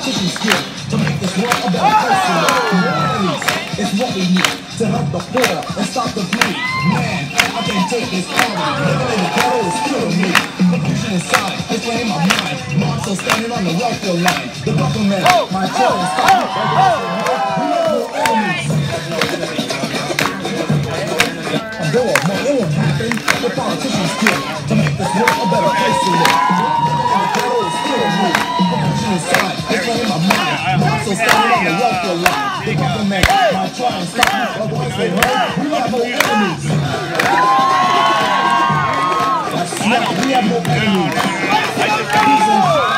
politicians skill to make this world a better place. It's what we need to help the poor and stop the bleed. Man, I can't take this poverty. Living in the ghetto is killing me. Confusion inside, it's weighing my mind. Mom's still standing on the welfare line. The government, my children, stop me. We have no enemies. I'm going, no, it won't happen. The politicians skill to make this world a better place to live. Living in the ghetto is killing me. Confusion inside, it's weighing my mind. Mom's still standing on the welfare line. The government might try and stop me, but once they heard, we have no enemies. That's right, we have no enemies.